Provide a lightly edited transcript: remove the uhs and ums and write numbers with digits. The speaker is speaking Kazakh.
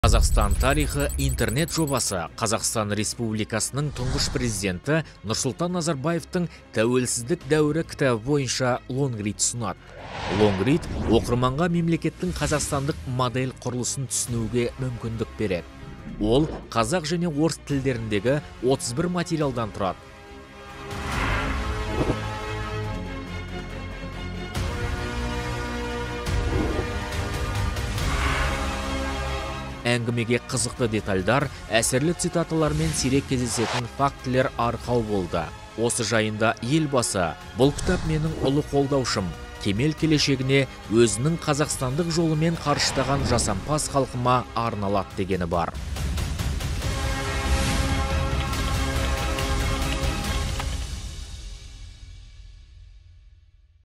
Қазақстан тарихы интернет жобасы Қазақстан Республикасының тұңғыш президенті Нұрсұлтан Назарбаевтың тәуелсіздік дәуірі кітабы бойынша лонгрид ұсынады. Лонгрид оқырманға мемлекеттің қазақстандық модель құрылысын түсінуге мүмкіндік береді. Ол қазақ және орыс тілдеріндегі 31 материалдан тұрады. Әңгімеге қызықты детальдар, әсерлі цитаталар мен сирек кездесетін фактілер арқау болды. Осы жайында елбасы: "Бұл кітап менің ұлы қолдаушым, кемел келешегіне өзінің қазақстандық жолымен қарыштаған жасампаз халқыма арналады" дегені бар.